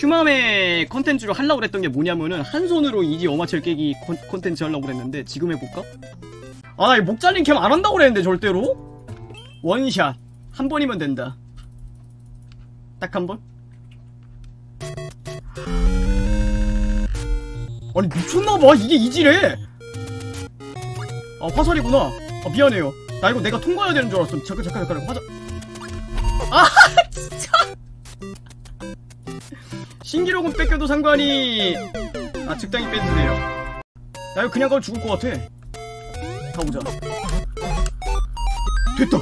슈맘의 컨텐츠로 하려고 그랬던 게 뭐냐면은 한 손으로 이지 어마첼 깨기 컨텐츠 하려고 그랬는데 지금 해볼까? 아, 나 목 잘린 캠 안 한다고 그랬는데 절대로? 원샷 한 번이면 된다. 딱 한 번? 아니 미쳤나봐. 이게 이지래. 아, 화살이구나. 아, 미안해요. 나 이거 내가 통과해야 되는 줄 알았어. 잠깐 화살. 아 진짜. 신기록은 뺏겨도 상관이. 아, 적당히 빼주세요. 나 이거 그냥 가면 죽을 것 같아. 가보자. 됐다.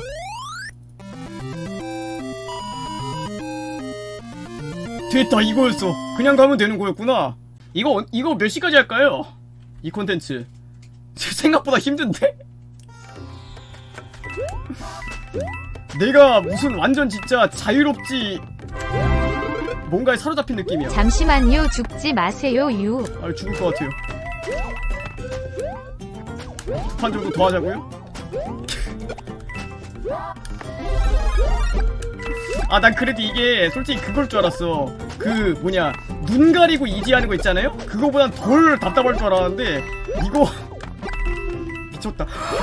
됐다, 이거였어. 그냥 가면 되는 거였구나. 이거 몇 시까지 할까요? 이 콘텐츠 생각보다 힘든데? 내가 무슨 완전 진짜 자유롭지 뭔가에 사로잡힌 느낌이야. 잠시만요. 죽지 마세요. 유. 아, 죽을 것 같아요. 한 정도 더 하자고요? 아, 난 그래도 이게 솔직히 그걸 줄 알았어. 그 뭐냐, 눈 가리고 이지하는 거 있잖아요? 그거보단 덜 답답할 줄 알았는데 이거 미쳤다.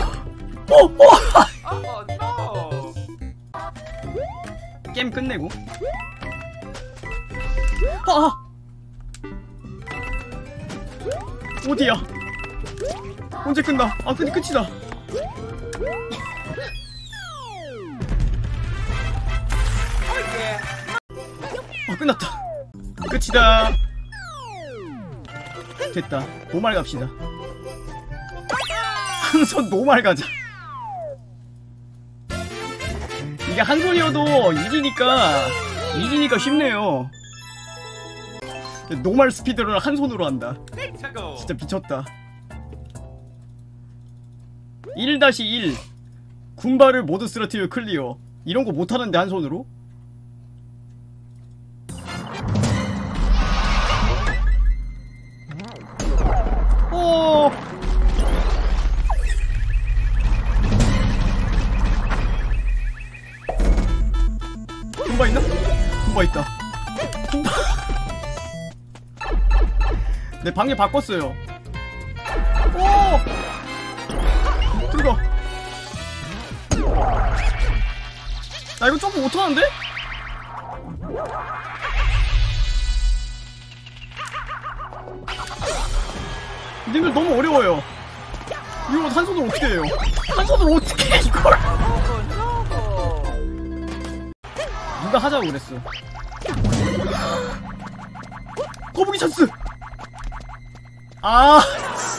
게임 끝내고. 어디야? 언제 끝나? 아, 근데 끝이다. 아, 끝났다. 끝이다. 됐다. 노말 갑시다. 한 손 노말 가자. 이게 한 손이어도 이기니까 쉽네요. 노말 스피드를 한 손으로 한다. 진짜 미쳤다. 1-1 군발을 모두 쓰러뜨려 클리어. 이런거 못하는데 한 손으로? 군바 있나? 군바 있다. 군바. 내 방에 바꿨어요. 오! 들어가. 나 이거 조금 못하는데? 님들 너무 어려워요. 이거 한 손으로 어떻게 해요? 한 손으로 어떻게 해, 이걸? 누가 하자고 그랬어. 거북이 찬스! 아,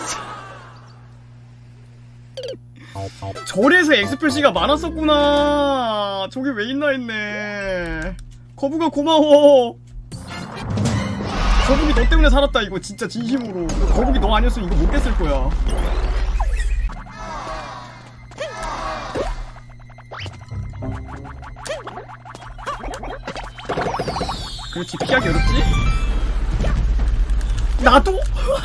진짜. 절에서 X 표시가 많았었구나. 저게 왜 있나 했네. 거북아, 고마워. 거북이 너 때문에 살았다. 이거 진짜 진심으로. 거북이 너 아니었으면 이거 못 깼을 거야. 그렇지, 피하기 어렵지? 나도?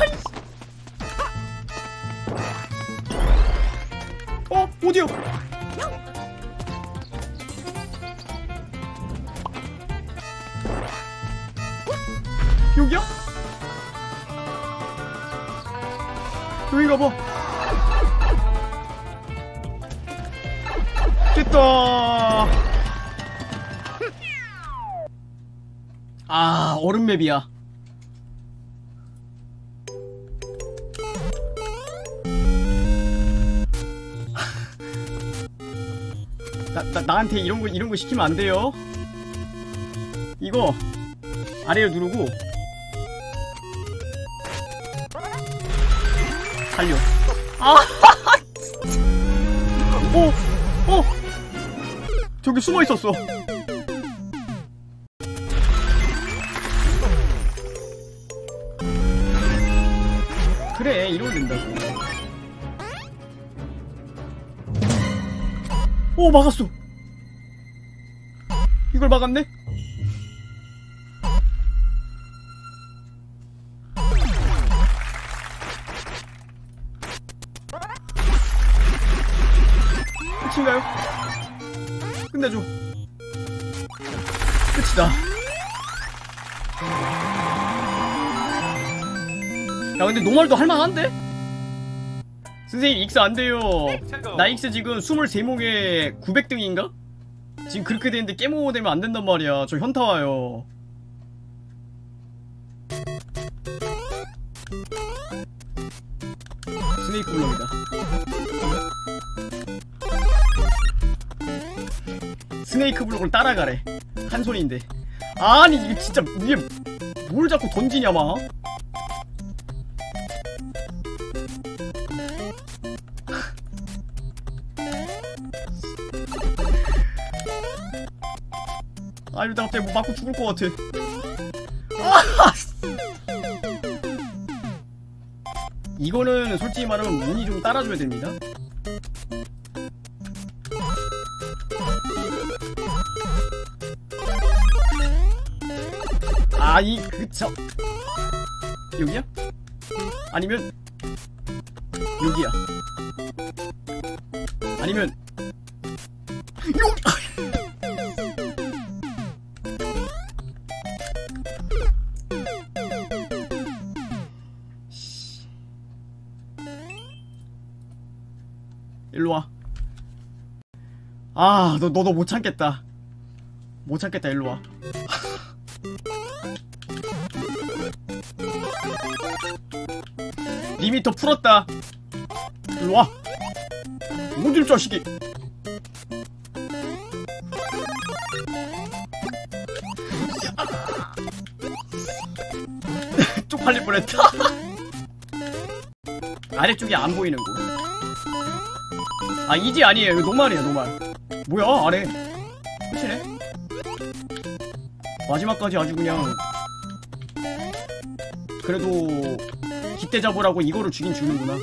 어디요? 여기야? 여긴가 봐. 됐다. 아, 얼음 맵이야. 나한테 이런 거 시키면 안 돼요. 이거 아래를 누르고 달려. 아, 저기 숨어 있었어. 그래, 이러면 된다고. 오, 막았어. 이걸 막았네? 끝인가요? 끝내줘. 끝이다. 야 근데 노말도 할만한데? 선생님 익스 안돼요. 나 익스 지금 23목에 900등인가? 지금 그렇게 되는데 깨모모 되면 안된단 말이야. 저 현타 와요. 스네이크 블럭이다. 스네이크 블록을 따라가래. 한 손인데. 아니 이게 진짜 위에 뭘 자꾸 던지냐 막. 아 이러다 갑자기 뭐 맞고 죽을 것 같아. 아! 이거는 솔직히 말하면 운이 좀 따라줘야 됩니다. 아, 여기야? 아니면 여기야? 아니면 여기? 일로와. 아, 너 못 참겠다. 못 참겠다, 일로와. 리미터 풀었다. 일로와. 오줌 자식이. 쪽팔릴 뻔했다. 아래쪽이 안 보이는 곳. 아 이지 아니에요. 이거 노말이에요. 노말. 뭐야 아래 끝이네. 마지막까지 아주 그냥 그래도 깃대 잡으라고 이거를 주긴 주는구나.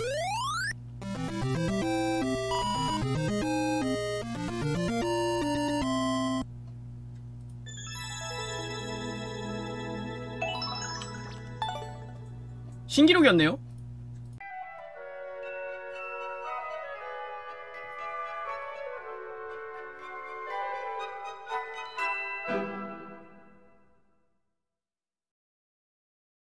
신기록이었네요.